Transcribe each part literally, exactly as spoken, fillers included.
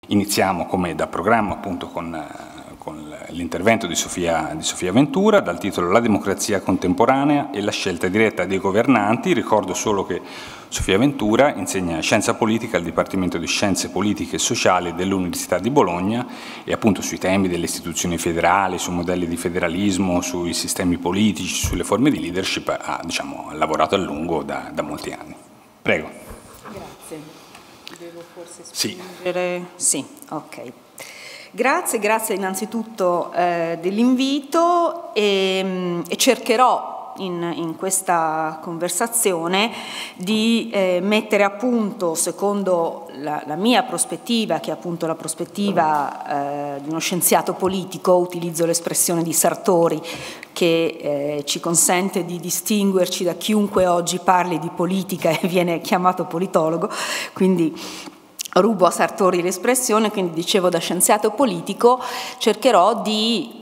Iniziamo come da programma appunto con, con l'intervento di Sofia, di Sofia Ventura dal titolo La democrazia contemporanea e la scelta diretta dei governanti. Ricordo solo che Sofia Ventura insegna scienza politica al Dipartimento di Scienze Politiche e Sociali dell'Università di Bologna e appunto sui temi delle istituzioni federali, sui modelli di federalismo, sui sistemi politici, sulle forme di leadership ha, diciamo, lavorato a lungo da, da molti anni. Prego. Grazie. Devo forse spingere? Sì, sì, ok. Grazie, grazie innanzitutto eh, dell'invito e, e cercherò in, in questa conversazione di eh, mettere a punto, secondo la, la mia prospettiva, che è appunto la prospettiva eh, di uno scienziato politico, utilizzo l'espressione di Sartori, che eh, ci consente di distinguerci da chiunque oggi parli di politica e viene chiamato politologo, quindi rubo a Sartori l'espressione, quindi dicevo da scienziato politico cercherò di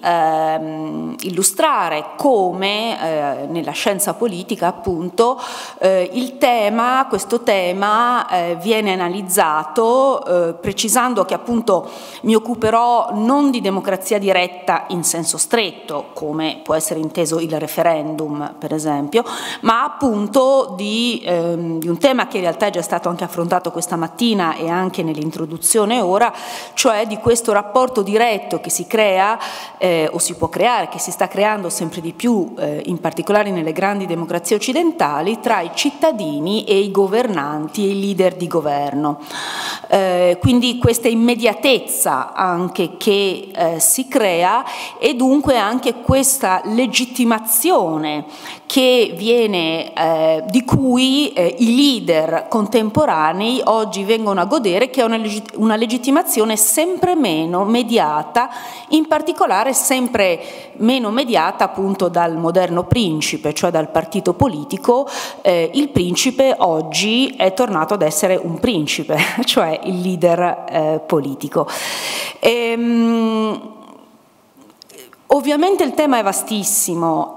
ehm, illustrare come eh, nella scienza politica appunto eh, il tema, questo tema eh, viene analizzato eh, precisando che appunto mi occuperò non di democrazia diretta in senso stretto, come può essere inteso il referendum per esempio, ma appunto di, ehm, di un tema che in realtà è già stato anche affrontato questa mattina e anche anche nell'introduzione ora, cioè di questo rapporto diretto che si crea eh, o si può creare, che si sta creando sempre di più, eh, in particolare nelle grandi democrazie occidentali, tra i cittadini e i governanti e i leader di governo. Eh, quindi questa immediatezza anche che eh, si crea e dunque anche questa legittimazione che viene, eh, di cui eh, i leader contemporanei oggi vengono a godere, che è una, legit- una legittimazione sempre meno mediata, in particolare sempre meno mediata appunto dal moderno principe, cioè dal partito politico. Eh, il principe oggi è tornato ad essere un principe, cioè il leader eh, politico. Ehm, Ovviamente il tema è vastissimo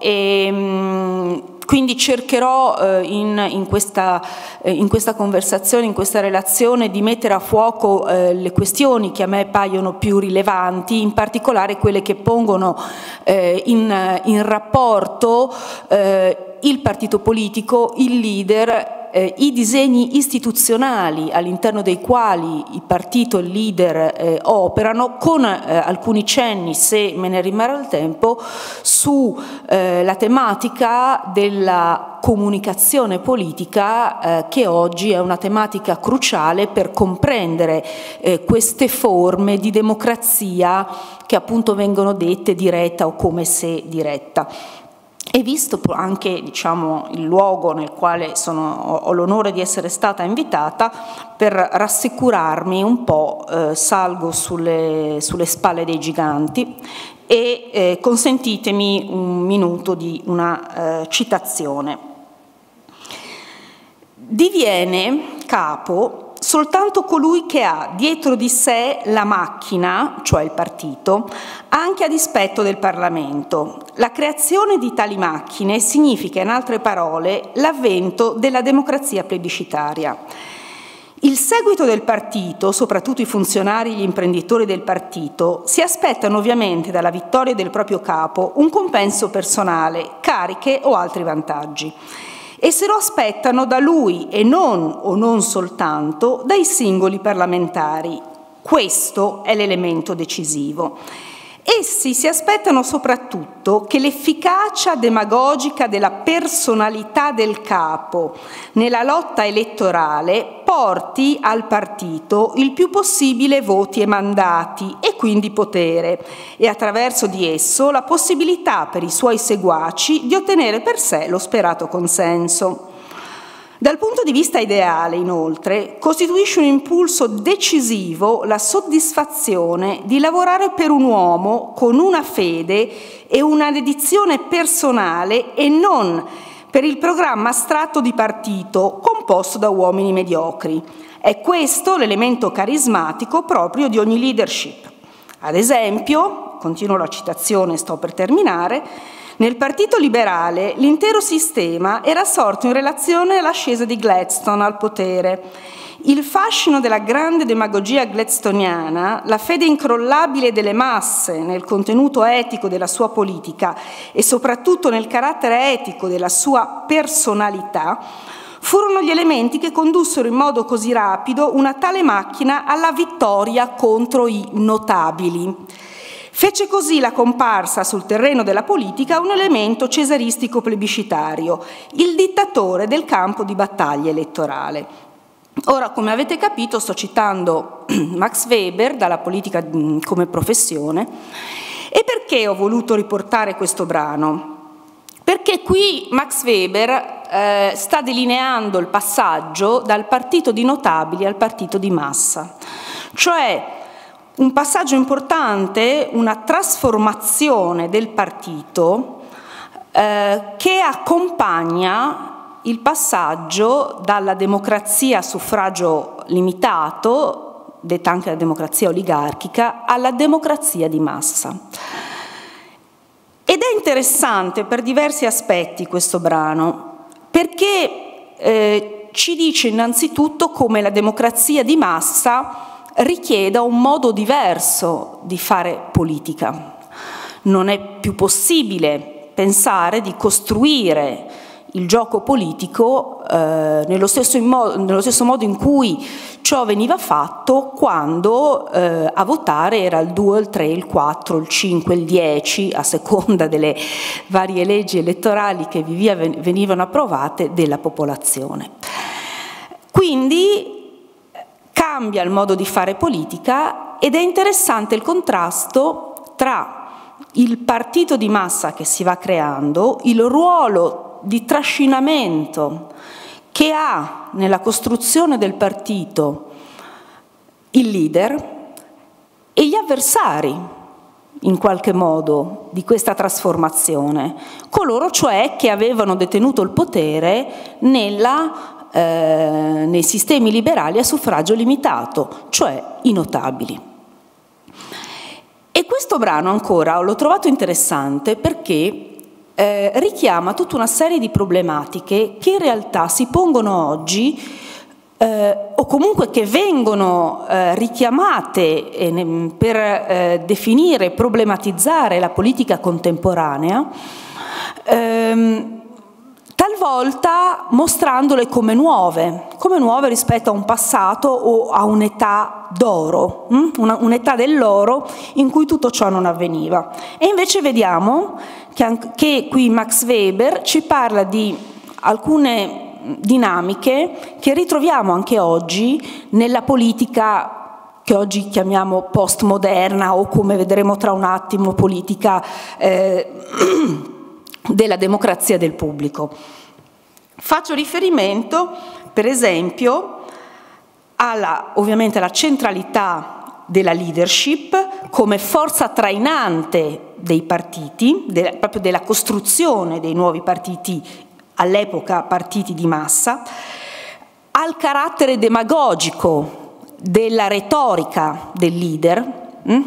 e quindi cercherò eh, in, in, questa, eh, in questa conversazione, in questa relazione, di mettere a fuoco eh, le questioni che a me paiono più rilevanti, in particolare quelle che pongono eh, in, in rapporto eh, il partito politico, il leader, Eh, i disegni istituzionali all'interno dei quali il partito e il leader eh, operano, con eh, alcuni cenni, se me ne rimarrà il tempo, sulla eh, tematica della comunicazione politica, eh, che oggi è una tematica cruciale per comprendere eh, queste forme di democrazia che appunto vengono dette diretta o come se diretta. E visto anche, diciamo, il luogo nel quale sono, ho l'onore di essere stata invitata, per rassicurarmi un po' eh, salgo sulle, sulle spalle dei giganti e eh, consentitemi un minuto di una eh, citazione. Diviene capo soltanto colui che ha dietro di sé la macchina, cioè il partito, anche a dispetto del Parlamento. La creazione di tali macchine significa, in altre parole, l'avvento della democrazia plebiscitaria. Il seguito del partito, soprattutto i funzionari e gli imprenditori del partito, si aspettano ovviamente dalla vittoria del proprio capo un compenso personale, cariche o altri vantaggi. E se lo aspettano da lui e non o non soltanto dai singoli parlamentari. Questo è l'elemento decisivo. Essi si aspettano soprattutto che l'efficacia demagogica della personalità del capo nella lotta elettorale porti al partito il più possibile voti e mandati e quindi potere, e attraverso di esso la possibilità per i suoi seguaci di ottenere per sé lo sperato consenso. Dal punto di vista ideale, inoltre, costituisce un impulso decisivo la soddisfazione di lavorare per un uomo con una fede e una dedizione personale e non per il programma astratto di partito composto da uomini mediocri. È questo l'elemento carismatico proprio di ogni leadership. Ad esempio, continuo la citazione, sto per terminare, nel Partito Liberale l'intero sistema era sorto in relazione all'ascesa di Gladstone al potere. Il fascino della grande demagogia gladstoniana, la fede incrollabile delle masse nel contenuto etico della sua politica e soprattutto nel carattere etico della sua personalità, furono gli elementi che condussero in modo così rapido una tale macchina alla vittoria contro i notabili. Fece così la comparsa sul terreno della politica un elemento cesaristico plebiscitario, il dittatore del campo di battaglia elettorale. Ora, come avete capito, sto citando Max Weber dalla Politica come professione. E perché ho voluto riportare questo brano? Perché qui Max Weber eh, sta delineando il passaggio dal partito di notabili al partito di massa, cioè un passaggio importante, una trasformazione del partito eh, che accompagna il passaggio dalla democrazia a suffragio limitato, detta anche la democrazia oligarchica, alla democrazia di massa. Ed è interessante per diversi aspetti questo brano, perché eh, ci dice innanzitutto come la democrazia di massa richieda un modo diverso di fare politica. Non è più possibile pensare di costruire il gioco politico eh, nello, stesso modo, nello stesso modo in cui ciò veniva fatto quando eh, a votare era il due, il tre, il quattro, il cinque, il dieci, a seconda delle varie leggi elettorali che via venivano approvate della popolazione. Quindi cambia il modo di fare politica ed è interessante il contrasto tra il partito di massa che si va creando, il ruolo di trascinamento che ha nella costruzione del partito il leader e gli avversari, in qualche modo, di questa trasformazione, coloro cioè che avevano detenuto il potere nella, eh, nei sistemi liberali a suffragio limitato, cioè i notabili. E questo brano ancora l'ho trovato interessante perché Eh, richiama tutta una serie di problematiche che in realtà si pongono oggi eh, o comunque che vengono eh, richiamate eh, per eh, definire, problematizzare la politica contemporanea, ehm, talvolta mostrandole come nuove, come nuove rispetto a un passato o a un'età d'oro, hm? un'età dell'oro in cui tutto ciò non avveniva. E invece vediamo che, che qui Max Weber ci parla di alcune dinamiche che ritroviamo anche oggi nella politica che oggi chiamiamo postmoderna o, come vedremo tra un attimo, politica eh, della democrazia del pubblico. Faccio riferimento, per esempio, alla, ovviamente alla centralità della leadership come forza trainante dei partiti, de, proprio della costruzione dei nuovi partiti, all'epoca partiti di massa, al carattere demagogico della retorica del leader, hm?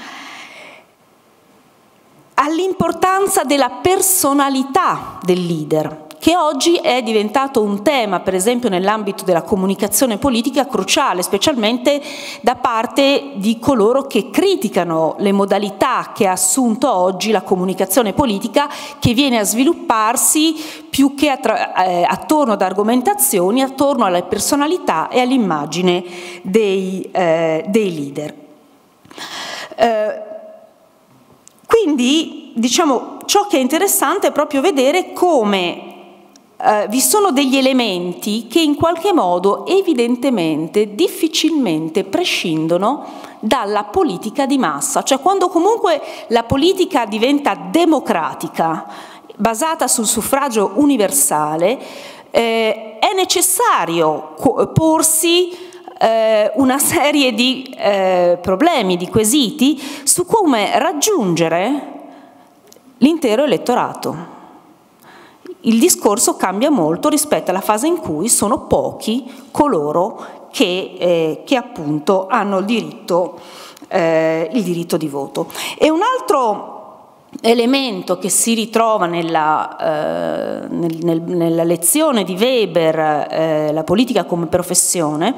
all'importanza della personalità del leader, che oggi è diventato un tema, per esempio nell'ambito della comunicazione politica, cruciale, specialmente da parte di coloro che criticano le modalità che ha assunto oggi la comunicazione politica, che viene a svilupparsi più che eh, attorno ad argomentazioni, attorno alle personalità e all'immagine dei, eh, dei leader. Eh, quindi, diciamo, ciò che è interessante è proprio vedere come Uh, vi sono degli elementi che in qualche modo evidentemente, difficilmente prescindono dalla politica di massa, cioè quando comunque la politica diventa democratica, basata sul suffragio universale, eh, è necessario porsi eh, una serie di eh, problemi, di quesiti su come raggiungere l'intero elettorato. Il discorso cambia molto rispetto alla fase in cui sono pochi coloro che, eh, che appunto hanno il diritto, eh, il diritto di voto. E un altro elemento che si ritrova nella, eh, nel, nel, nella lezione di Weber, eh, La politica come professione,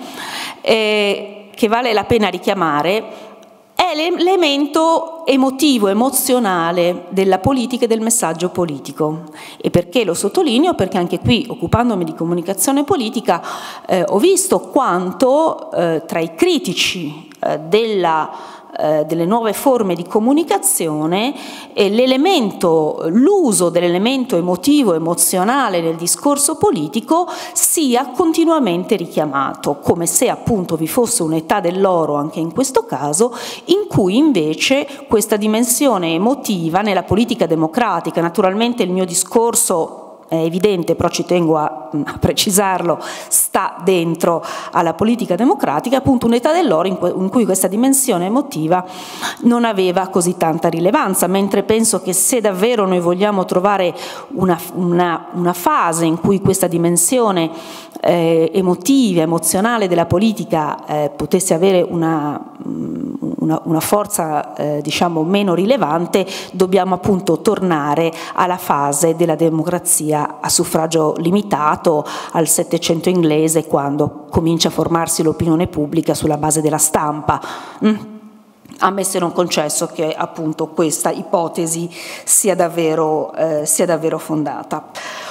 eh, che vale la pena richiamare, è l'elemento emotivo, emozionale della politica e del messaggio politico. E perché lo sottolineo? Perché anche qui, occupandomi di comunicazione politica, eh, ho visto quanto eh, tra i critici eh, della delle nuove forme di comunicazione, e l'elemento, l'uso dell'elemento emotivo, emozionale nel discorso politico sia continuamente richiamato, come se appunto vi fosse un'età dell'oro anche in questo caso, in cui invece questa dimensione emotiva nella politica democratica, naturalmente il mio discorso è evidente, però ci tengo a, a precisarlo, sta dentro alla politica democratica, appunto un'età dell'oro in, in cui questa dimensione emotiva non aveva così tanta rilevanza, mentre penso che se davvero noi vogliamo trovare una, una, una fase in cui questa dimensione eh, emotiva, emozionale della politica eh, potesse avere una, una, una forza eh, diciamo meno rilevante, dobbiamo appunto tornare alla fase della democrazia a suffragio limitato, al Settecento inglese, quando comincia a formarsi l'opinione pubblica sulla base della stampa. Mm. Ammesso e non concesso che appunto questa ipotesi sia davvero, eh, sia davvero fondata.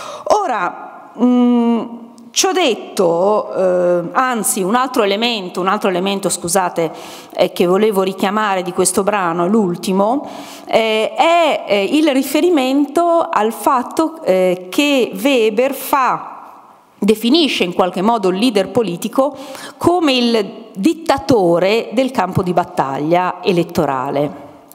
Ora, mh, ciò detto, eh, anzi un altro elemento, un altro elemento scusate, eh, che volevo richiamare di questo brano, l'ultimo, eh, è eh, il riferimento al fatto eh, che Weber fa, definisce in qualche modo il leader politico come il dittatore del campo di battaglia elettorale,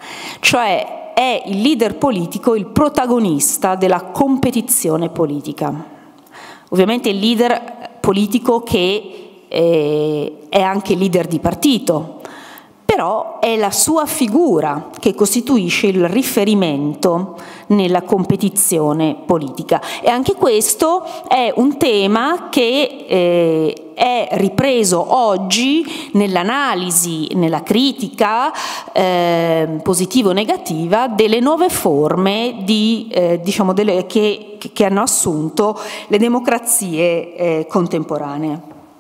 cioè è il leader politico il protagonista della competizione politica. Ovviamente il leader politico che eh, è anche leader di partito, però è la sua figura che costituisce il riferimento nella competizione politica. E anche questo è un tema che eh, è ripreso oggi nell'analisi, nella critica eh, positiva o negativa delle nuove forme di, eh, diciamo delle, che, che hanno assunto le democrazie eh, contemporanee.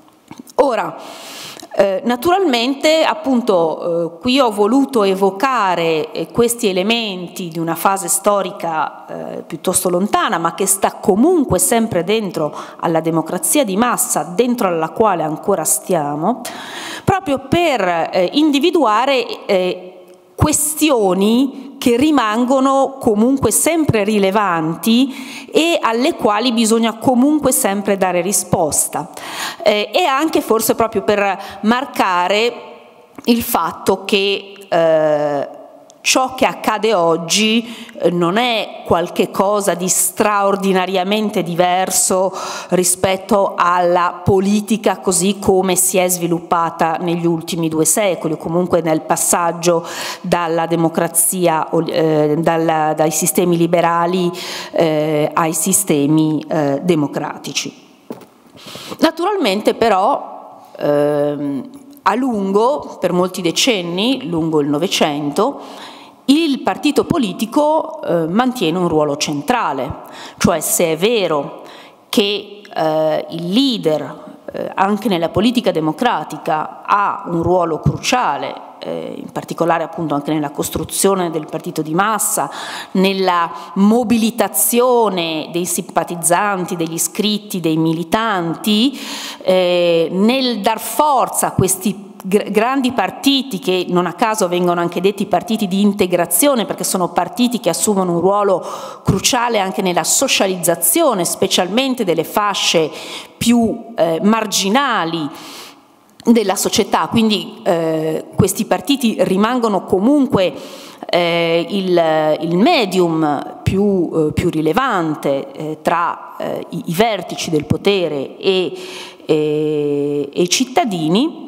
Ora, Eh, naturalmente appunto eh, qui ho voluto evocare eh, questi elementi di una fase storica eh, piuttosto lontana, ma che sta comunque sempre dentro alla democrazia di massa, dentro alla quale ancora stiamo, proprio per eh, individuare eh, questioni che rimangono comunque sempre rilevanti e alle quali bisogna comunque sempre dare risposta, eh, e anche forse proprio per marcare il fatto che eh, ciò che accade oggi eh, non è qualche cosa di straordinariamente diverso rispetto alla politica così come si è sviluppata negli ultimi due secoli, o comunque nel passaggio dalla democrazia, eh, dalla, dai sistemi liberali eh, ai sistemi eh, democratici. Naturalmente però ehm, a lungo, per molti decenni, lungo il Novecento, il partito politico eh, mantiene un ruolo centrale, cioè se è vero che eh, il leader eh, anche nella politica democratica ha un ruolo cruciale, eh, in particolare appunto anche nella costruzione del partito di massa, nella mobilitazione dei simpatizzanti, degli iscritti, dei militanti, eh, nel dar forza a questi grandi partiti che non a caso vengono anche detti partiti di integrazione, perché sono partiti che assumono un ruolo cruciale anche nella socializzazione, specialmente delle fasce più eh, marginali della società, quindi eh, questi partiti rimangono comunque eh, il, il medium più, eh, più rilevante eh, tra eh, i, i vertici del potere e, e, e i cittadini.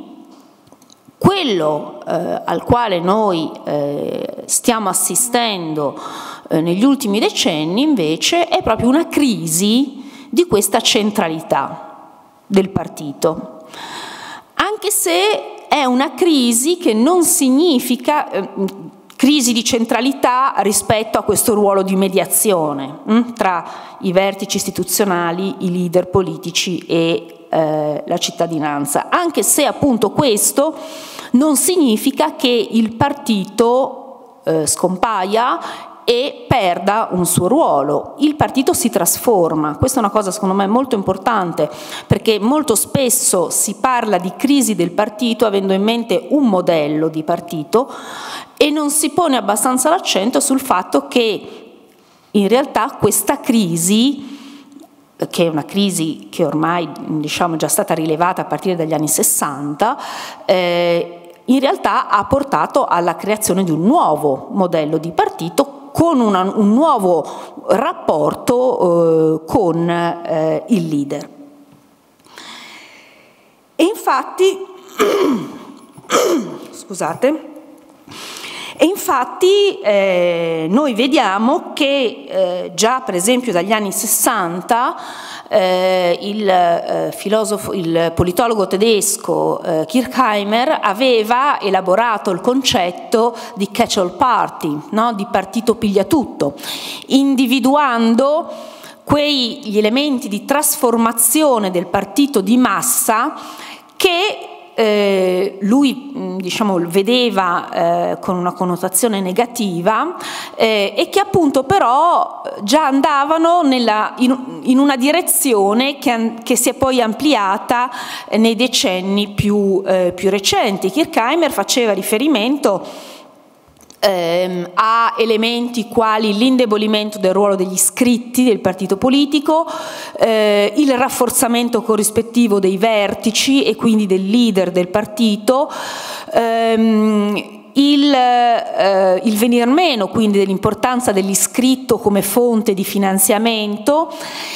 Quello eh, al quale noi eh, stiamo assistendo eh, negli ultimi decenni invece è proprio una crisi di questa centralità del partito, anche se è una crisi che non significa, eh, crisi di centralità rispetto a questo ruolo di mediazione mh, tra i vertici istituzionali, i leader politici e eh, la cittadinanza, anche se appunto questo non significa che il partito eh, scompaia e perda un suo ruolo. Il partito si trasforma, questa è una cosa secondo me molto importante, perché molto spesso si parla di crisi del partito avendo in mente un modello di partito e non si pone abbastanza l'accento sul fatto che in realtà questa crisi, che è una crisi che ormai diciamo è già stata rilevata a partire dagli anni sessanta, eh, in realtà ha portato alla creazione di un nuovo modello di partito con una, un nuovo rapporto eh, con eh, il leader. E infatti, scusate, e infatti eh, noi vediamo che eh, già per esempio dagli anni sessanta eh, il, eh, filosofo, il politologo tedesco eh, Kirchheimer aveva elaborato il concetto di catch-all party, no? Di partito pigliatutto, individuando quegli elementi di trasformazione del partito di massa che Eh, lui diciamo vedeva eh, con una connotazione negativa eh, e che appunto però già andavano nella, in, in una direzione che, che si è poi ampliata eh, nei decenni più, eh, più recenti. Kirchheimer faceva riferimento a elementi quali l'indebolimento del ruolo degli iscritti del partito politico, eh, il rafforzamento corrispettivo dei vertici e quindi del leader del partito, ehm, il, eh, il venir meno quindi dell'importanza dell'iscritto come fonte di finanziamento,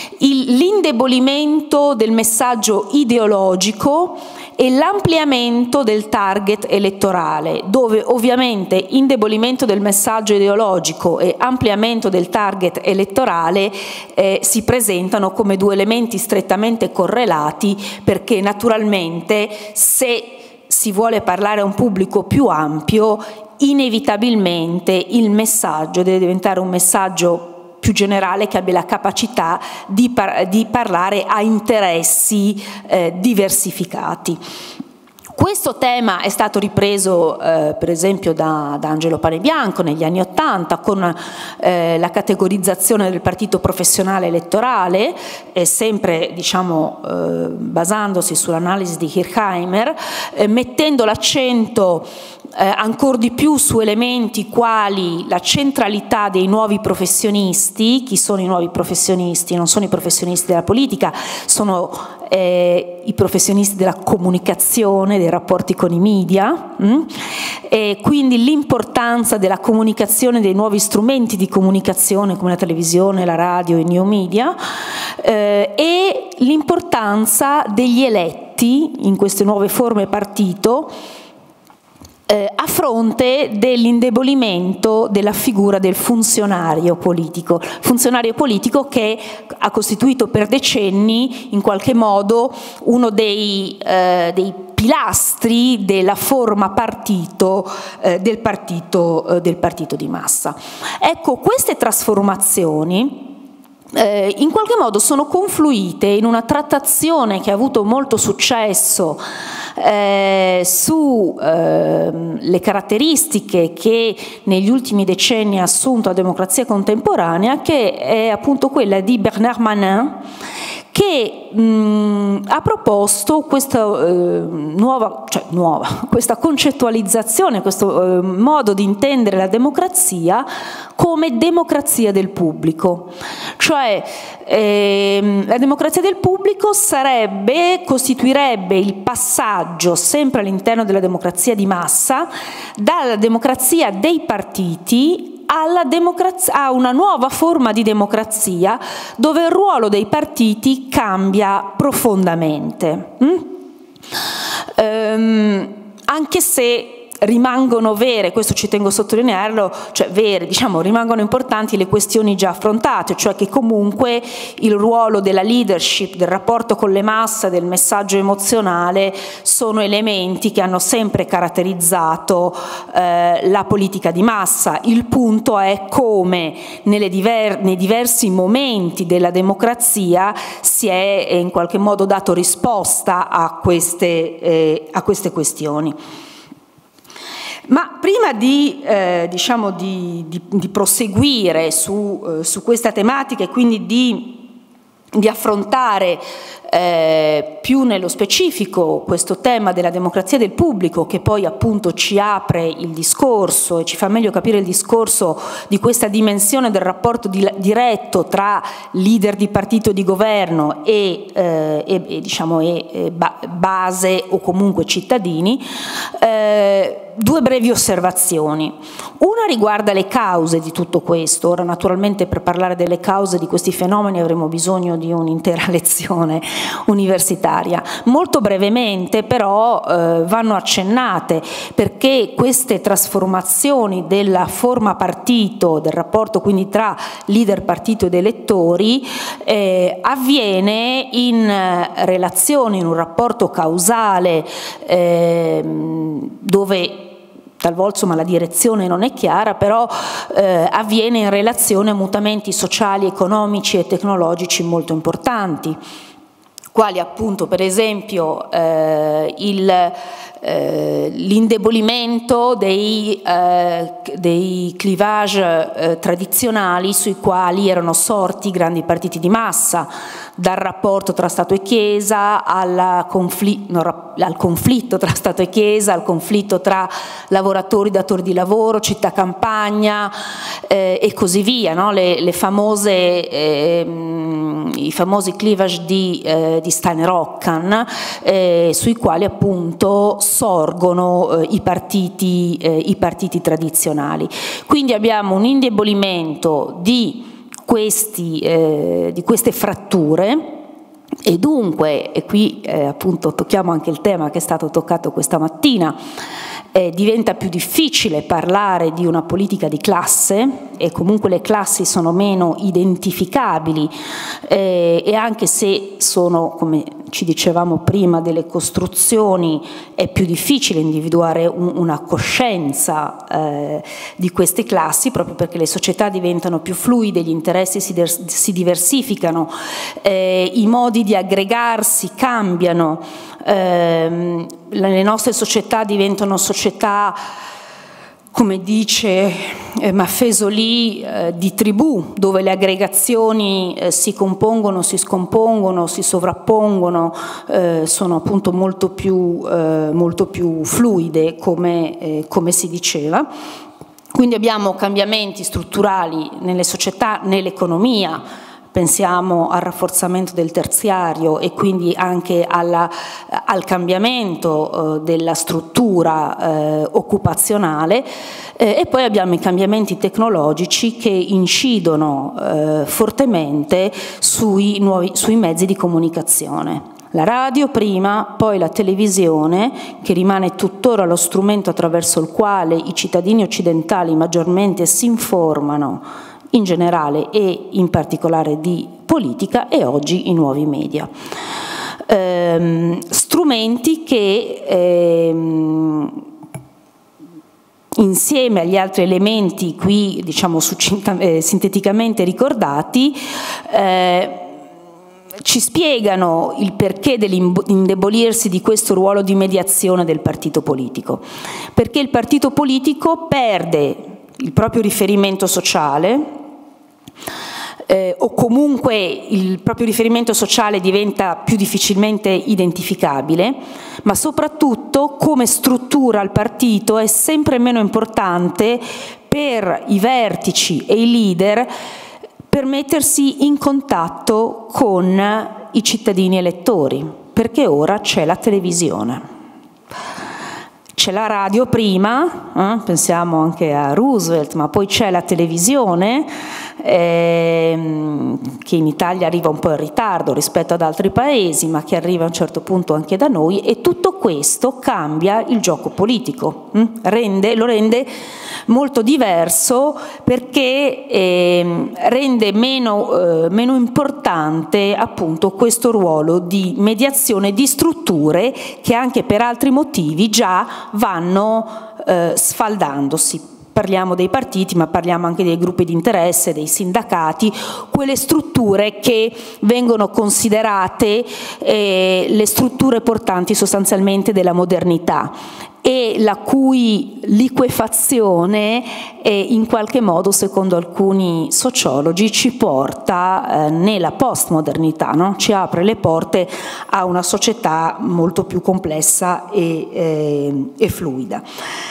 l'indebolimento del messaggio ideologico e l'ampliamento del target elettorale, dove ovviamente indebolimento del messaggio ideologico e ampliamento del target elettorale eh, si presentano come due elementi strettamente correlati, perché naturalmente se si vuole parlare a un pubblico più ampio, inevitabilmente il messaggio deve diventare un messaggio più generale che abbia la capacità di, par di parlare a interessi eh, diversificati. Questo tema è stato ripreso eh, per esempio da, da Angelo Panebianco negli anni Ottanta con eh, la categorizzazione del partito professionale elettorale, eh, sempre diciamo, eh, basandosi sull'analisi di Kirchheimer, eh, mettendo l'accento eh, ancora di più su elementi quali la centralità dei nuovi professionisti. Chi sono i nuovi professionisti? Non sono i professionisti della politica, sono Eh, i professionisti della comunicazione, dei rapporti con i media, mh? E quindi l'importanza della comunicazione, dei nuovi strumenti di comunicazione come la televisione, la radio, i new media, eh, e l'importanza degli eletti in queste nuove forme partito Eh, a fronte dell'indebolimento della figura del funzionario politico, funzionario politico che ha costituito per decenni in qualche modo uno dei, eh, dei pilastri della forma partito eh, del partito, eh, del partito di massa. Ecco, queste trasformazioni Eh, in qualche modo sono confluite in una trattazione che ha avuto molto successo eh, su eh, le caratteristiche che negli ultimi decenni ha assunto la democrazia contemporanea, che è appunto quella di Bernard Manin, che mh, ha proposto questa eh, nuova, cioè nuova, questa concettualizzazione, questo eh, modo di intendere la democrazia come democrazia del pubblico. Cioè ehm, la democrazia del pubblico sarebbe, costituirebbe il passaggio, sempre all'interno della democrazia di massa, dalla democrazia dei partiti alla democrazia, a una nuova forma di democrazia dove il ruolo dei partiti cambia profondamente. Mm? Ehm, anche se rimangono vere, questo ci tengo a sottolinearlo, cioè vere, diciamo, rimangono importanti le questioni già affrontate, cioè che comunque il ruolo della leadership, del rapporto con le masse, del messaggio emozionale sono elementi che hanno sempre caratterizzato eh, la politica di massa. Il punto è come nelle diver- nei diversi momenti della democrazia si è in qualche modo dato risposta a queste, eh, a queste questioni. Ma prima di, eh, diciamo di, di, di proseguire su, eh, su questa tematica e quindi di, di affrontare eh, più nello specifico questo tema della democrazia del pubblico, che poi appunto ci apre il discorso e ci fa meglio capire il discorso di questa dimensione del rapporto di, diretto tra leader di partito di governo e, eh, e, e, diciamo, e, e base o comunque cittadini, eh, due brevi osservazioni. Una riguarda le cause di tutto questo. Ora naturalmente per parlare delle cause di questi fenomeni avremo bisogno di un'intera lezione universitaria. Molto brevemente però eh, vanno accennate, perché queste trasformazioni della forma partito, del rapporto quindi tra leader partito ed elettori, eh, avviene in relazione, in un rapporto causale eh, dove talvolta insomma, la direzione non è chiara, però eh, avviene in relazione a mutamenti sociali, economici e tecnologici molto importanti, quali appunto per esempio eh, il eh, l'indebolimento dei, eh, dei clivage eh, tradizionali sui quali erano sorti grandi partiti di massa, dal rapporto tra Stato e Chiesa alla confl- no, al conflitto tra Stato e Chiesa, al conflitto tra lavoratori, datori di lavoro, città-campagna eh, e così via, no? le, le famose, eh, i famosi clivage di, eh, di Steiner-Ockhan, eh, sui quali appunto sorgono eh, i, partiti, eh, i partiti tradizionali. Quindi abbiamo un indebolimento di Questi, eh, di queste fratture e dunque, e qui eh, appunto tocchiamo anche il tema che è stato toccato questa mattina, eh, diventa più difficile parlare di una politica di classe e comunque le classi sono meno identificabili eh, e anche se sono, come ci dicevamo prima, delle costruzioni, è più difficile individuare un, una coscienza eh, di queste classi, proprio perché le società diventano più fluide, gli interessi si, si diversificano, eh, i modi di aggregarsi cambiano, eh, le nostre società diventano società, come dice eh, Maffesoli, eh, di tribù, dove le aggregazioni eh, si compongono, si scompongono, si sovrappongono, eh, sono appunto molto più, eh, molto più fluide, come, eh, come si diceva. Quindi abbiamo cambiamenti strutturali nelle società, nell'economia. Pensiamo al rafforzamento del terziario e quindi anche alla, al cambiamento eh, della struttura eh, occupazionale eh, e poi abbiamo i cambiamenti tecnologici che incidono eh, fortemente sui, nuovi, sui mezzi di comunicazione. La radio prima, poi la televisione, che rimane tuttora lo strumento attraverso il quale i cittadini occidentali maggiormente si informano in generale e in particolare di politica, e oggi i nuovi media. Ehm, strumenti che ehm, insieme agli altri elementi qui diciamo eh, sinteticamente ricordati eh, ci spiegano il perché dell'indebolirsi di questo ruolo di mediazione del partito politico, perché il partito politico perde il proprio riferimento sociale, eh, o comunque il proprio riferimento sociale diventa più difficilmente identificabile, ma soprattutto come struttura il partito è sempre meno importante per i vertici e i leader per mettersi in contatto con i cittadini elettori, perché ora c'è la televisione. C'è la radio prima, eh, pensiamo anche a Roosevelt, ma poi c'è la televisione, ehm, che in Italia arriva un po' in ritardo rispetto ad altri paesi, ma che arriva a un certo punto anche da noi, e tutto questo cambia il gioco politico, hm? rende, lo rende molto diverso, perché eh, rende meno, eh, meno importante appunto questo ruolo di mediazione di strutture che anche per altri motivi già vanno eh, sfaldandosi. Parliamo dei partiti, ma parliamo anche dei gruppi di interesse, dei sindacati, quelle strutture che vengono considerate eh, le strutture portanti sostanzialmente della modernità, e la cui liquefazione eh, in qualche modo, secondo alcuni sociologi, ci porta eh, nella postmodernità, no? Ci apre le porte a una società molto più complessa e, eh, e fluida.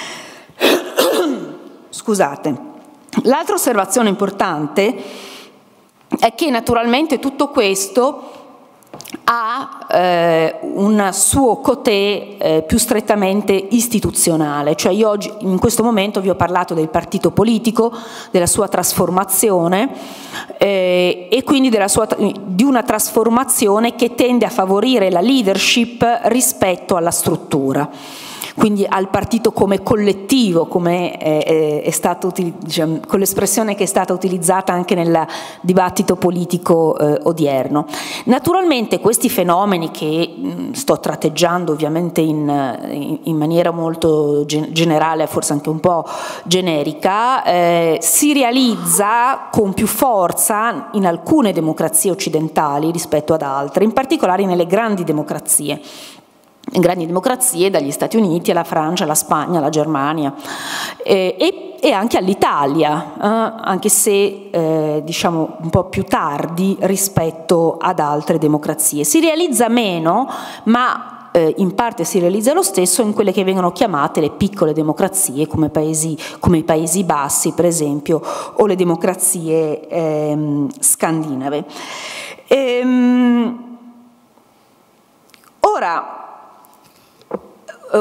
Scusate. L'altra osservazione importante è che naturalmente tutto questo ha eh, un suo cotè eh, più strettamente istituzionale, cioè io oggi in questo momento vi ho parlato del partito politico, della sua trasformazione eh, e quindi della sua, di una trasformazione che tende a favorire la leadership rispetto alla struttura, quindi al partito come collettivo, come è, è stato, diciamo, con l'espressione che è stata utilizzata anche nel dibattito politico eh, odierno. Naturalmente questi fenomeni, che mh, sto tratteggiando ovviamente in, in, in maniera molto gen generale, forse anche un po' generica, eh, si realizza con più forza in alcune democrazie occidentali rispetto ad altre, in particolare nelle grandi democrazie. In grandi democrazie, dagli Stati Uniti alla Francia, alla Spagna, alla Germania eh, e, e anche all'Italia, eh, anche se eh, diciamo un po' più tardi rispetto ad altre democrazie. Si realizza meno, ma eh, in parte si realizza lo stesso in quelle che vengono chiamate le piccole democrazie, come, paesi, come i Paesi Bassi, per esempio, o le democrazie eh, scandinave. Ehm, ora, Uh,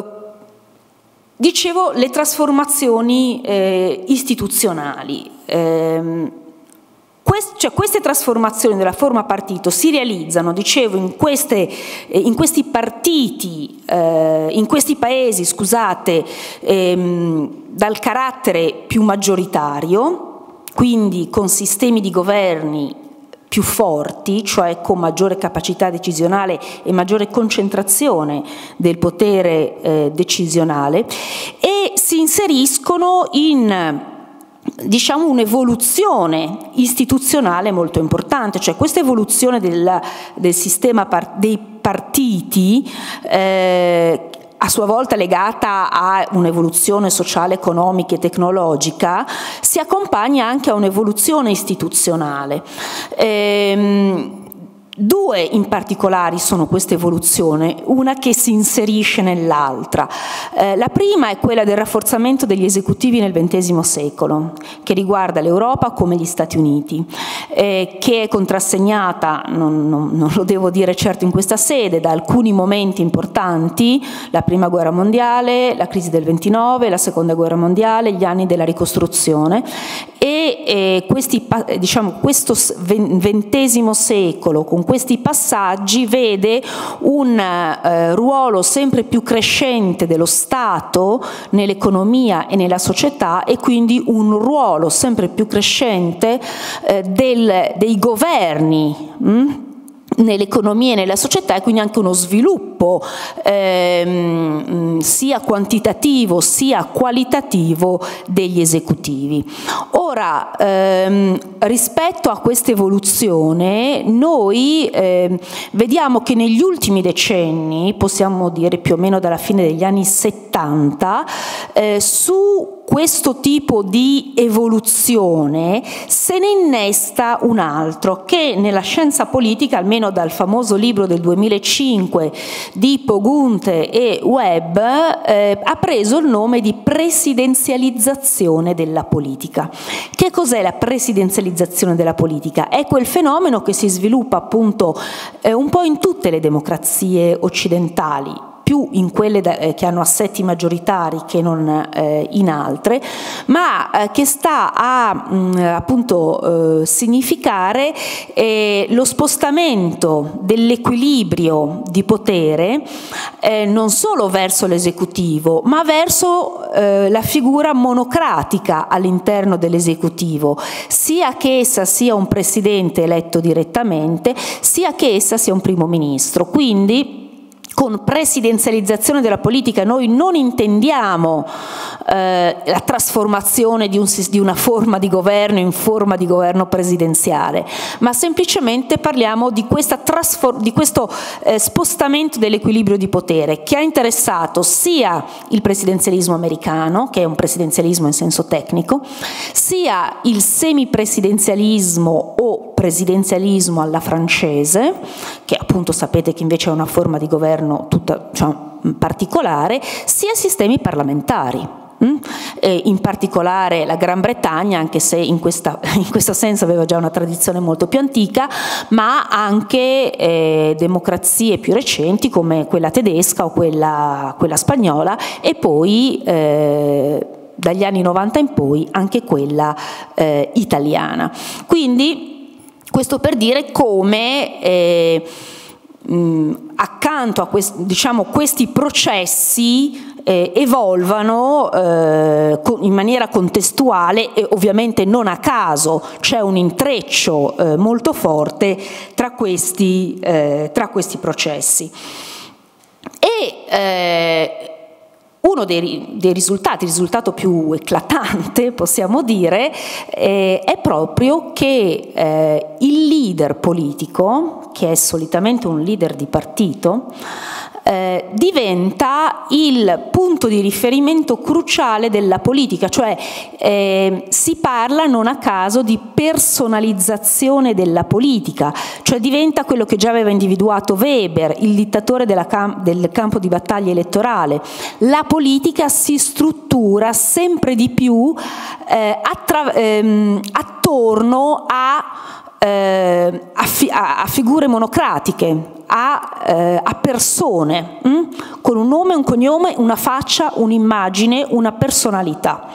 dicevo, le trasformazioni eh, istituzionali, eh, quest cioè queste trasformazioni della forma partito si realizzano, dicevo, in, queste, eh, in questi partiti, eh, in questi paesi, scusate, ehm, dal carattere più maggioritario, quindi con sistemi di governi più forti, cioè con maggiore capacità decisionale e maggiore concentrazione del potere eh, decisionale, e si inseriscono in, diciamo, un'evoluzione istituzionale molto importante, cioè questa evoluzione del, del sistema par dei partiti eh, a sua volta legata a un'evoluzione sociale, economica e tecnologica, si accompagna anche a un'evoluzione istituzionale. Ehm, Due in particolare sono questa evoluzione, una che si inserisce nell'altra. Eh, la prima è quella del rafforzamento degli esecutivi nel ventesimo secolo, che riguarda l'Europa come gli Stati Uniti, eh, che è contrassegnata, non, non, non lo devo dire certo in questa sede, da alcuni momenti importanti: la Prima Guerra Mondiale, la crisi del ventinove, la Seconda Guerra Mondiale, gli anni della ricostruzione, e eh, questi, diciamo, questo ventesimo secolo con questi passaggi vede un eh, ruolo sempre più crescente dello Stato nell'economia e nella società, e quindi un ruolo sempre più crescente eh, del, dei governi mh? nell'economia e nella società, e quindi anche uno sviluppo ehm, sia quantitativo sia qualitativo degli esecutivi. Ora, ehm, rispetto a questa evoluzione, noi ehm, vediamo che negli ultimi decenni, possiamo dire più o meno dalla fine degli anni settanta, eh, su questo tipo di evoluzione se ne innesta un altro, che nella scienza politica, almeno dal famoso libro del duemilacinque di Pogunte e Webb, eh, ha preso il nome di presidenzializzazione della politica. Che cos'è la presidenzializzazione della politica? È quel fenomeno che si sviluppa appunto eh, un po' in tutte le democrazie occidentali, più in quelle da, eh, che hanno assetti maggioritari che non eh, in altre, ma eh, che sta a mh, appunto eh, significare eh, lo spostamento dell'equilibrio di potere eh, non solo verso l'esecutivo, ma verso eh, la figura monocratica all'interno dell'esecutivo, sia che essa sia un presidente eletto direttamente, sia che essa sia un primo ministro. Quindi con presidenzializzazione della politica noi non intendiamo eh, la trasformazione di, un, di una forma di governo in forma di governo presidenziale, ma semplicemente parliamo di, questa di questo eh, spostamento dell'equilibrio di potere che ha interessato sia il presidenzialismo americano, che è un presidenzialismo in senso tecnico, sia il semipresidenzialismo o presidenzialismo alla francese, che appunto sapete che invece è una forma di governo tutta, cioè, particolare, sia sistemi parlamentari. E in particolare la Gran Bretagna, anche se in, questa, in questo senso aveva già una tradizione molto più antica, ma anche eh, democrazie più recenti come quella tedesca o quella, quella spagnola, e poi eh, dagli anni novanta in poi anche quella eh, italiana. Quindi questo per dire come eh, mh, accanto a quest, diciamo, questi processi eh, evolvano eh, in maniera contestuale e ovviamente non a caso c'è un intreccio eh, molto forte tra questi, eh, tra questi processi. E eh, uno dei, dei risultati, il risultato più eclatante, possiamo dire, eh, è proprio che eh, il leader politico, che è solitamente un leader di partito, eh, diventa il punto di riferimento cruciale della politica, cioè eh, si parla non a caso di personalizzazione della politica, cioè diventa quello che già aveva individuato Weber, il dittatore della cam- del campo di battaglia elettorale. La politica si struttura sempre di più eh, attra- ehm, attorno a, eh, a, fi- a, a figure monocratiche, a, eh, a persone, hm? con un nome, un cognome, una faccia, un'immagine, una personalità.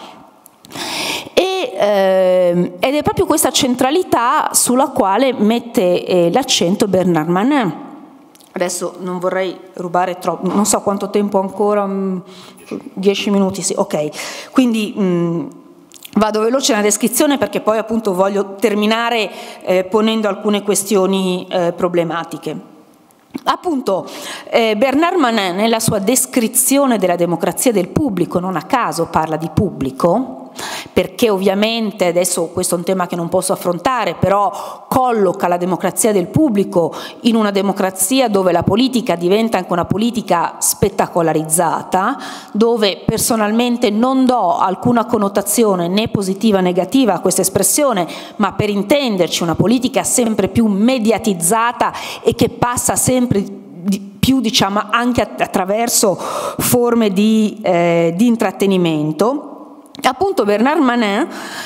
E, eh, ed è proprio questa centralità sulla quale mette eh, l'accento Bernard Manin. Adesso non vorrei rubare troppo, non so quanto tempo ancora, mh, dieci minuti, sì, ok. Quindi mh, vado veloce nella descrizione perché poi appunto voglio terminare eh, ponendo alcune questioni eh, problematiche. Appunto eh, Bernard Manin nella sua descrizione della democrazia del pubblico, non a caso parla di pubblico, perché ovviamente adesso questo è un tema che non posso affrontare, però colloca la democrazia del pubblico in una democrazia dove la politica diventa anche una politica spettacolarizzata, dove personalmente non do alcuna connotazione né positiva né negativa a questa espressione, ma per intenderci una politica sempre più mediatizzata e che passa sempre di più, diciamo, anche attraverso forme di, eh, di intrattenimento. Appunto Bernard Manin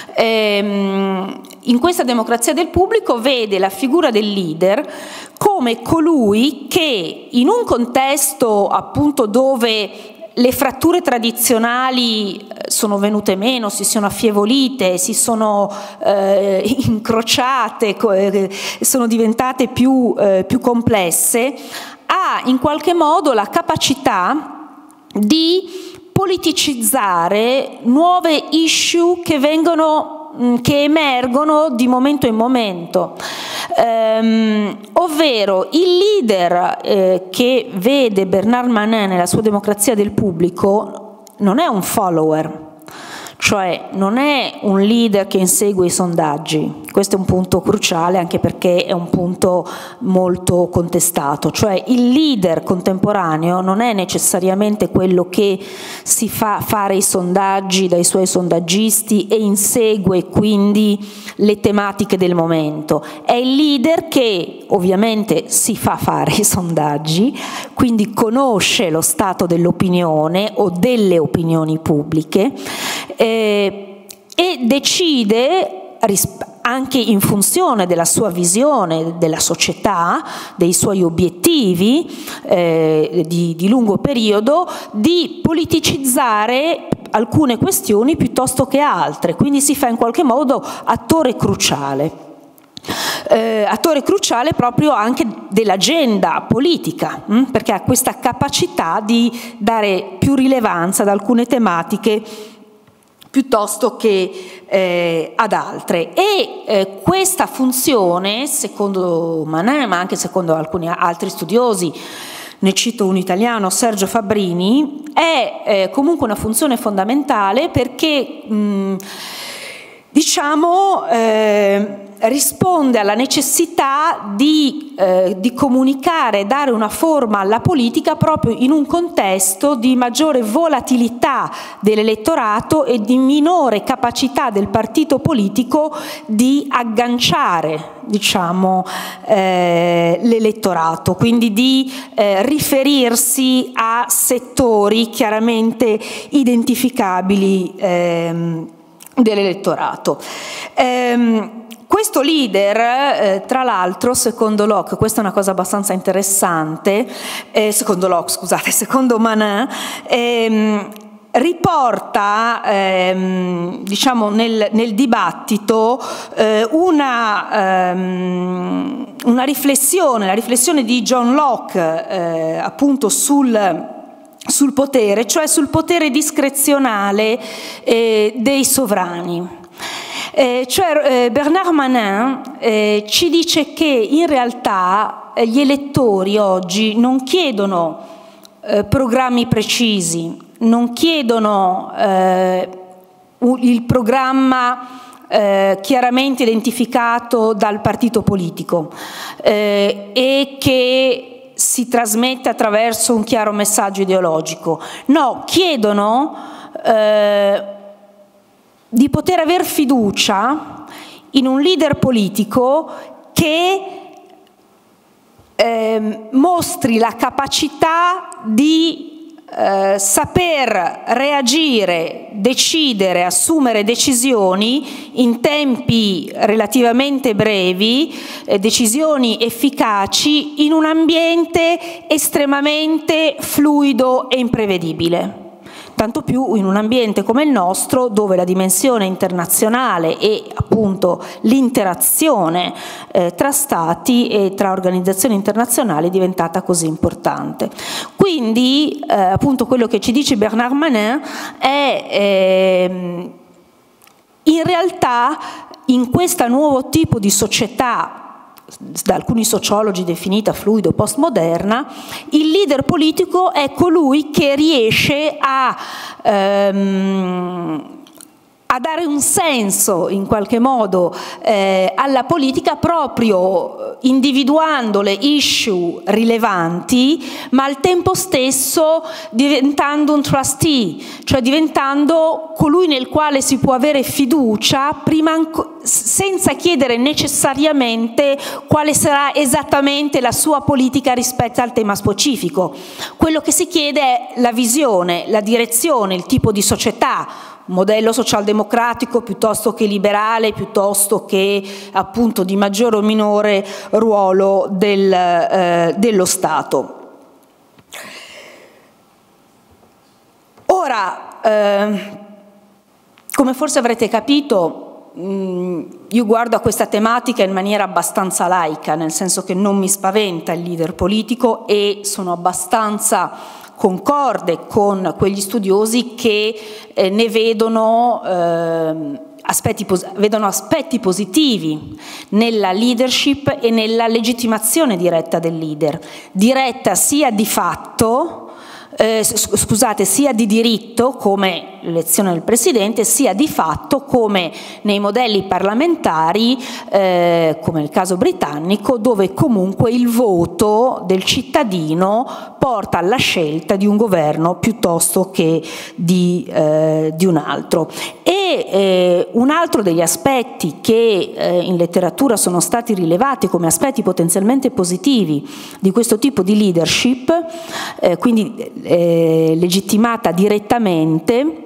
ehm, in questa democrazia del pubblico vede la figura del leader come colui che in un contesto appunto dove le fratture tradizionali sono venute meno, si sono affievolite, si sono eh, incrociate, sono diventate più, eh, più complesse, ha in qualche modo la capacità di politicizzare nuove issue che vengono, che emergono di momento in momento, ehm, ovvero il leader eh, che vede Bernard Manin nella sua democrazia del pubblico non è un follower, cioè non è un leader che insegue i sondaggi. Questo è un punto cruciale anche perché è un punto molto contestato, cioè il leader contemporaneo non è necessariamente quello che si fa fare i sondaggi dai suoi sondaggisti e insegue quindi le tematiche del momento, è il leader che ovviamente si fa fare i sondaggi, quindi conosce lo stato dell'opinione o delle opinioni pubbliche eh, e decide anche in funzione della sua visione della società, dei suoi obiettivi eh, di, di lungo periodo, di politicizzare alcune questioni piuttosto che altre, quindi si fa in qualche modo attore cruciale. Eh, attore cruciale proprio anche dell'agenda politica, mh? perché ha questa capacità di dare più rilevanza ad alcune tematiche piuttosto che eh, ad altre. E eh, questa funzione, secondo Manin, ma anche secondo alcuni altri studiosi, ne cito un italiano, Sergio Fabbrini, è eh, comunque una funzione fondamentale perché mh, diciamo eh, risponde alla necessità di, eh, di comunicare, dare una forma alla politica proprio in un contesto di maggiore volatilità dell'elettorato e di minore capacità del partito politico di agganciare, diciamo, eh, l'elettorato, quindi di eh, riferirsi a settori chiaramente identificabili ehm, dell'elettorato. Ehm, Questo leader, eh, tra l'altro, secondo Locke, questa è una cosa abbastanza interessante, eh, secondo Locke, scusate, secondo Manin, ehm, riporta ehm, diciamo nel, nel dibattito eh, una, ehm, una riflessione, la riflessione di John Locke eh, appunto sul sul potere, cioè sul potere discrezionale eh, dei sovrani. Eh, cioè eh, Bernard Manin eh, ci dice che in realtà eh, gli elettori oggi non chiedono eh, programmi precisi, non chiedono eh, il programma eh, chiaramente identificato dal partito politico eh, e che si trasmette attraverso un chiaro messaggio ideologico. No, chiedono eh, di poter aver fiducia in un leader politico che eh, mostri la capacità di eh, saper reagire, decidere, assumere decisioni in tempi relativamente brevi, eh, decisioni efficaci in un ambiente estremamente fluido e imprevedibile. Tanto più in un ambiente come il nostro, dove la dimensione internazionale e appunto l'interazione eh, tra stati e tra organizzazioni internazionali è diventata così importante. Quindi eh, appunto quello che ci dice Bernard Manin è eh, in realtà in questo nuovo tipo di società, da alcuni sociologi definita fluido postmoderna, il leader politico è colui che riesce a, ehm, a dare un senso in qualche modo eh, alla politica, proprio individuando le issue rilevanti, ma al tempo stesso diventando un trustee, cioè diventando colui nel quale si può avere fiducia prima senza chiedere necessariamente quale sarà esattamente la sua politica rispetto al tema specifico. Quello che si chiede è la visione, la direzione, il tipo di società, un modello socialdemocratico piuttosto che liberale, piuttosto che appunto di maggiore o minore ruolo del, eh, dello Stato. Ora, eh, come forse avrete capito, io guardo a questa tematica in maniera abbastanza laica, nel senso che non mi spaventa il leader politico e sono abbastanza concorde con quegli studiosi che eh, ne vedono, eh, aspetti, vedono aspetti positivi nella leadership e nella legittimazione diretta del leader, diretta sia di fatto, Eh, scusate, sia di diritto come l'elezione del Presidente, sia di fatto come nei modelli parlamentari, eh, come nel caso britannico, dove comunque il voto del cittadino porta alla scelta di un governo piuttosto che di, eh, di un altro. E eh, un altro degli aspetti che eh, in letteratura sono stati rilevati come aspetti potenzialmente positivi di questo tipo di leadership, eh, quindi eh, legittimata direttamente,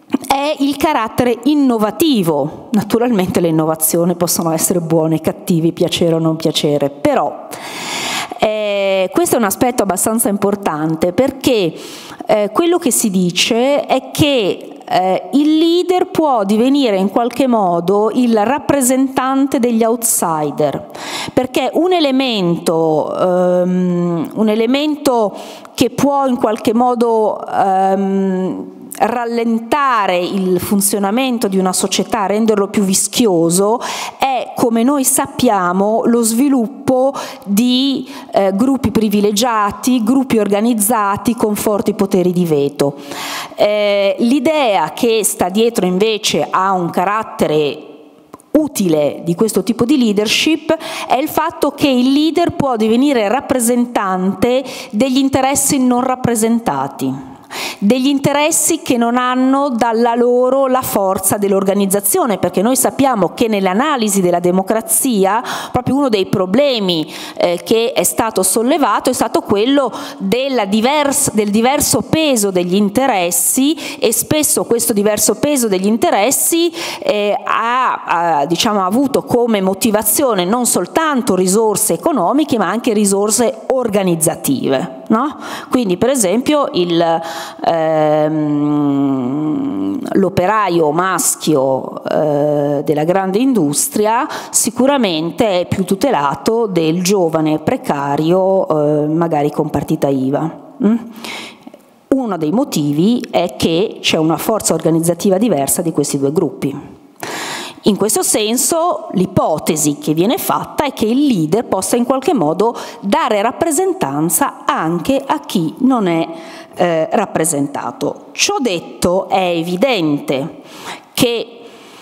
è il carattere innovativo. Naturalmente le innovazioni possono essere buone, cattive, piacere o non piacere, però eh, questo è un aspetto abbastanza importante, perché eh, quello che si dice è che Eh, il leader può divenire in qualche modo il rappresentante degli outsider, perché un elemento, ehm, un elemento che può in qualche modo ehm, rallentare il funzionamento di una società, renderlo più vischioso, è, come noi sappiamo, lo sviluppo di eh, gruppi privilegiati, gruppi organizzati con forti poteri di veto. Eh, l'idea che sta dietro invece a un carattere utile di questo tipo di leadership è il fatto che il leader può divenire rappresentante degli interessi non rappresentati, degli interessi che non hanno dalla loro la forza dell'organizzazione, perché noi sappiamo che nell'analisi della democrazia proprio uno dei problemi eh, che è stato sollevato è stato quello della divers- del diverso peso degli interessi, e spesso questo diverso peso degli interessi eh, ha, ha diciamo, avuto come motivazione non soltanto risorse economiche ma anche risorse organizzative. No? Quindi per esempio il, ehm, l'operaio maschio eh, della grande industria sicuramente è più tutelato del giovane precario eh, magari con partita I V A. Mm? Uno dei motivi è che c'è una forza organizzativa diversa di questi due gruppi. In questo senso l'ipotesi che viene fatta è che il leader possa in qualche modo dare rappresentanza anche a chi non è eh, rappresentato. Ciò detto, è evidente che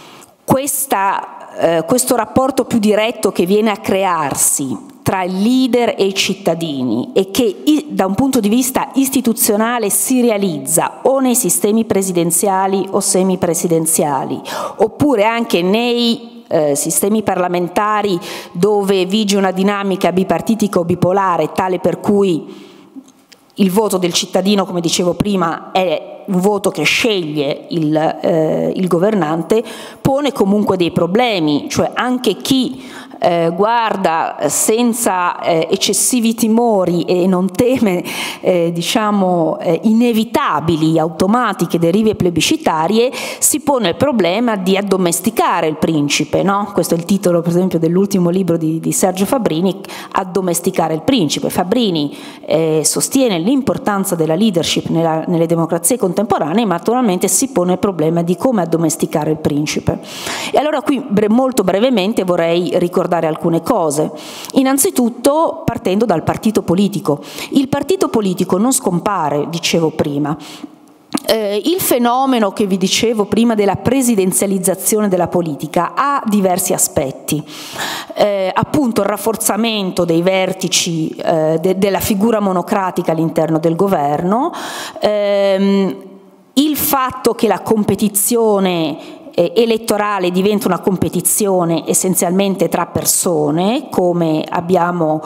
questa, eh, questo rapporto più diretto che viene a crearsi tra il leader e i cittadini e che da un punto di vista istituzionale si realizza o nei sistemi presidenziali o semipresidenziali, oppure anche nei eh, sistemi parlamentari dove vige una dinamica bipartitica o bipolare, tale per cui il voto del cittadino, come dicevo prima, è un voto che sceglie il, eh, il governante, pone comunque dei problemi, cioè anche chi eh, guarda senza eh, eccessivi timori e non teme eh, diciamo eh, inevitabili, automatiche derive plebiscitarie, si pone il problema di addomesticare il principe, no? Questo è il titolo per esempio dell'ultimo libro di, di Sergio Fabrini, Addomesticare il principe. Fabrini eh, sostiene l'importanza della leadership nella, nelle democrazie contemporanee, ma naturalmente si pone il problema di come addomesticare il principe. E allora qui bre- molto brevemente vorrei ricordare alcune cose. Innanzitutto partendo dal partito politico. Il partito politico non scompare, dicevo prima. Eh, il fenomeno che vi dicevo prima della presidenzializzazione della politica ha diversi aspetti, eh, appunto il rafforzamento dei vertici eh, de- della figura monocratica all'interno del governo, ehm, il fatto che la competizione elettorale diventa una competizione essenzialmente tra persone, come abbiamo,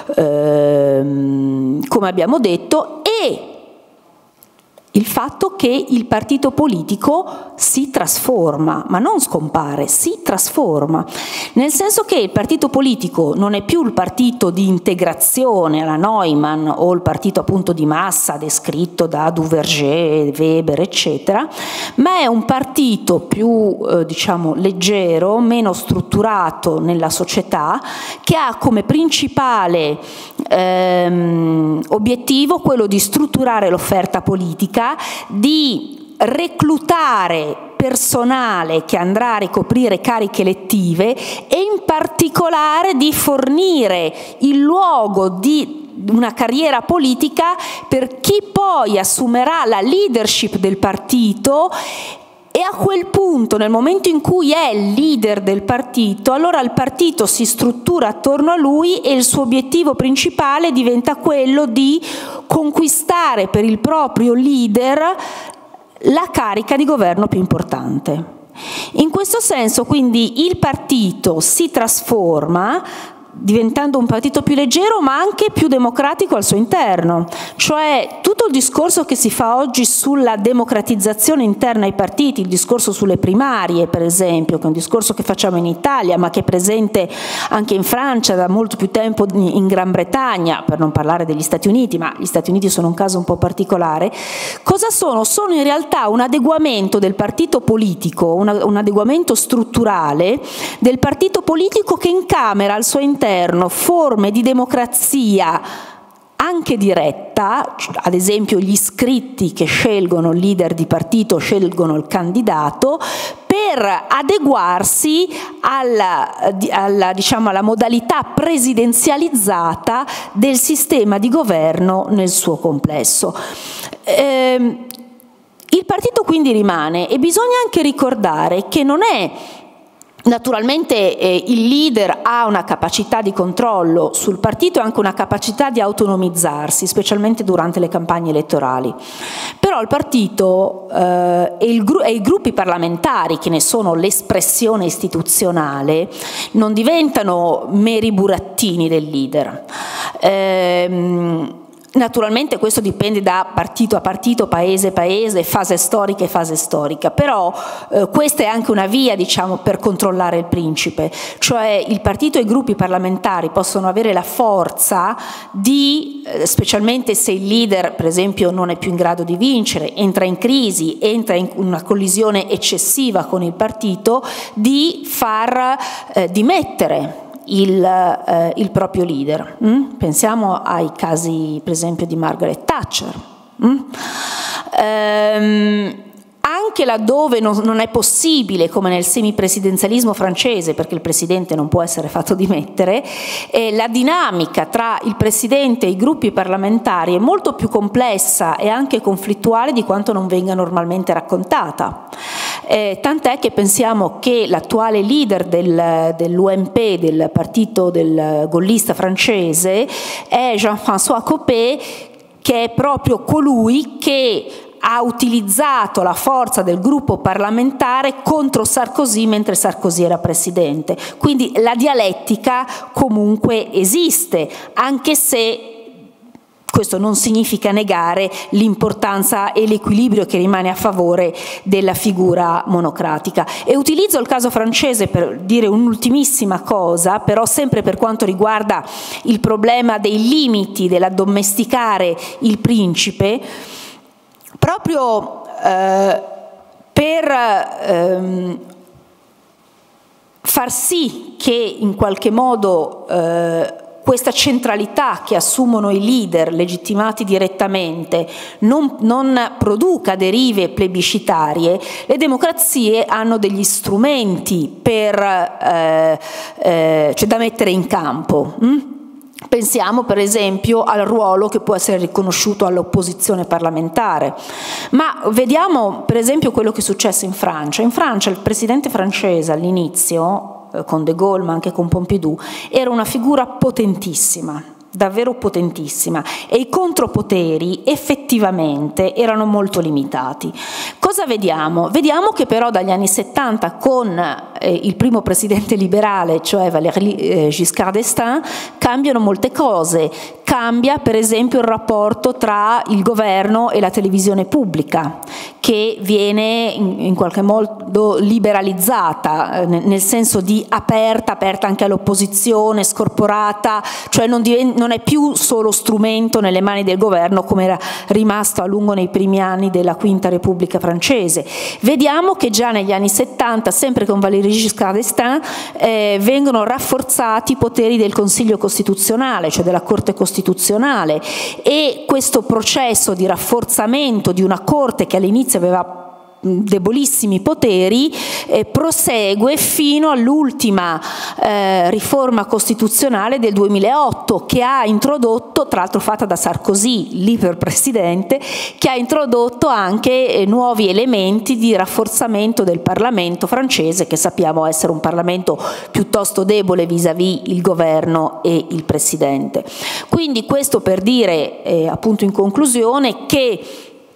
ehm, come abbiamo detto, e il fatto che il partito politico si trasforma, ma non scompare, si trasforma, nel senso che il partito politico non è più il partito di integrazione alla Neumann o il partito appunto di massa descritto da Duverger, Weber, eccetera, ma è un partito più eh, diciamo leggero, meno strutturato nella società, che ha come principale ehm, obiettivo quello di strutturare l'offerta politica, di reclutare personale che andrà a ricoprire cariche elettive e in particolare di fornire il luogo di una carriera politica per chi poi assumerà la leadership del partito. E a quel punto, nel momento in cui è il leader del partito, allora il partito si struttura attorno a lui e il suo obiettivo principale diventa quello di conquistare per il proprio leader la carica di governo più importante. In questo senso, quindi, il partito si trasforma diventando un partito più leggero ma anche più democratico al suo interno, cioè tutto il discorso che si fa oggi sulla democratizzazione interna ai partiti, il discorso sulle primarie per esempio, che è un discorso che facciamo in Italia ma che è presente anche in Francia da molto più tempo, in Gran Bretagna, per non parlare degli Stati Uniti, ma gli Stati Uniti sono un caso un po' particolare. Cosa sono? Sono in realtà un adeguamento del partito politico, un, un adeguamento strutturale del partito politico che incamera al suo interno forme di democrazia anche diretta, ad esempio gli iscritti che scelgono il leader di partito, scelgono il candidato, per adeguarsi alla, alla, diciamo, alla modalità presidenzializzata del sistema di governo nel suo complesso. Eh, il partito quindi rimane, e bisogna anche ricordare che non è naturalmente eh, il leader ha una capacità di controllo sul partito e anche una capacità di autonomizzarsi, specialmente durante le campagne elettorali. Però il partito eh, e, il gru e i gruppi parlamentari, che ne sono l'espressione istituzionale, non diventano meri burattini del leader. Ehm, Naturalmente questo dipende da partito a partito, paese a paese, fase storica e fase storica, però eh, questa è anche una via, diciamo, per controllare il principe, cioè il partito e i gruppi parlamentari possono avere la forza di, eh, specialmente se il leader per esempio non è più in grado di vincere, entra in crisi, entra in una collisione eccessiva con il partito, di far eh, dimettere Il, eh, il proprio leader. Mm? Pensiamo ai casi per esempio di Margaret Thatcher. Mm? Ehm, anche laddove non, non è possibile, come nel semipresidenzialismo francese, perché il presidente non può essere fatto dimettere, eh, la dinamica tra il presidente e i gruppi parlamentari è molto più complessa e anche conflittuale di quanto non venga normalmente raccontata. Eh, tant'è che pensiamo che l'attuale leader del, dell'U M P, del partito del gollista francese, è Jean-François Copé, che è proprio colui che ha utilizzato la forza del gruppo parlamentare contro Sarkozy mentre Sarkozy era presidente. Quindi la dialettica comunque esiste, anche se questo non significa negare l'importanza e l'equilibrio che rimane a favore della figura monocratica. E utilizzo il caso francese per dire un'ultimissima cosa, però sempre per quanto riguarda il problema dei limiti dell'addomesticare il principe, proprio eh, per ehm, far sì che in qualche modo eh, questa centralità che assumono i leader legittimati direttamente non, non produca derive plebiscitarie, le democrazie hanno degli strumenti per, eh, eh, cioè da mettere in campo. Hm? Pensiamo per esempio al ruolo che può essere riconosciuto all'opposizione parlamentare, ma vediamo per esempio quello che è successo in Francia. In Francia il presidente francese all'inizio, con De Gaulle ma anche con Pompidou, era una figura potentissima, davvero potentissima, e i contropoteri effettivamente erano molto limitati. Cosa vediamo? Vediamo che però dagli anni settanta con eh, il primo presidente liberale, cioè Valéry eh, Giscard d'Estaing, cambiano molte cose. Cambia per esempio il rapporto tra il governo e la televisione pubblica, che viene in, in qualche modo liberalizzata, eh, nel senso di aperta, aperta anche all'opposizione, scorporata, cioè non, non è più solo strumento nelle mani del governo come era rimasto a lungo nei primi anni della Quinta Repubblica francese. Vediamo che già negli anni settanta, sempre con Valéry Giscard d'Estaing, eh, vengono rafforzati i poteri del Consiglio Costituzionale, cioè della Corte Costituzionale, e questo processo di rafforzamento di una Corte che all'inizio aveva debolissimi poteri eh, prosegue fino all'ultima eh, riforma costituzionale del duemilaotto, che ha introdotto, tra l'altro fatta da Sarkozy, l'iper presidente, che ha introdotto anche eh, nuovi elementi di rafforzamento del Parlamento francese, che sappiamo essere un Parlamento piuttosto debole vis-à-vis il governo e il presidente. Quindi questo per dire eh, appunto in conclusione che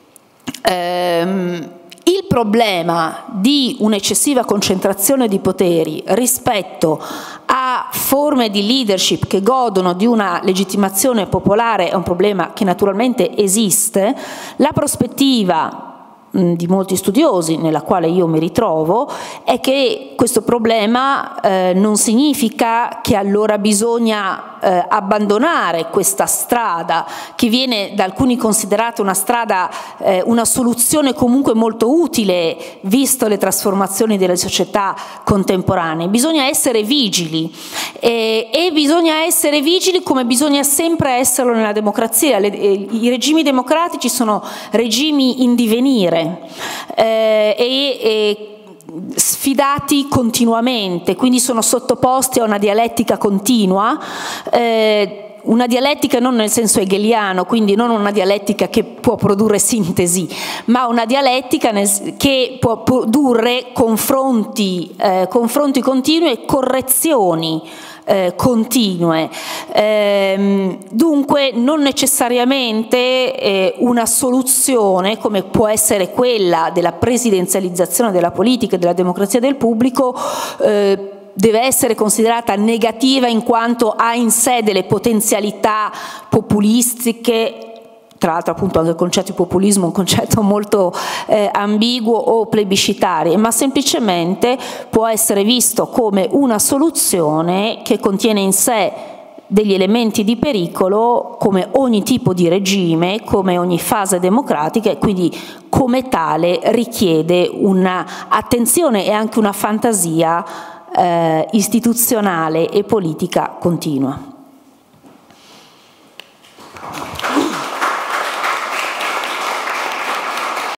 ehm, il problema di un'eccessiva concentrazione di poteri rispetto a forme di leadership che godono di una legittimazione popolare è un problema che naturalmente esiste. La prospettiva di molti studiosi, nella quale io mi ritrovo, è che questo problema eh, non significa che allora bisogna eh, abbandonare questa strada, che viene da alcuni considerata una strada, eh, una soluzione comunque molto utile, visto le trasformazioni delle società contemporanee. Bisogna essere vigili eh, e bisogna essere vigili come bisogna sempre esserlo nella democrazia. Le, eh, I regimi democratici sono regimi in divenire, Eh, e, e sfidati continuamente, quindi sono sottoposti a una dialettica continua, eh, una dialettica non nel senso hegeliano, quindi non una dialettica che può produrre sintesi, ma una dialettica nel, che può produrre confronti, eh, confronti continui e correzioni Eh, continue. Eh, dunque non necessariamente eh, una soluzione come può essere quella della presidenzializzazione della politica e della democrazia del pubblico eh, deve essere considerata negativa in quanto ha in sé delle potenzialità populistiche. Tra l'altro appunto anche il concetto di populismo è un concetto molto eh, ambiguo o plebiscitario, ma semplicemente può essere visto come una soluzione che contiene in sé degli elementi di pericolo, come ogni tipo di regime, come ogni fase democratica, e quindi come tale richiede un'attenzione e anche una fantasia eh, istituzionale e politica continua.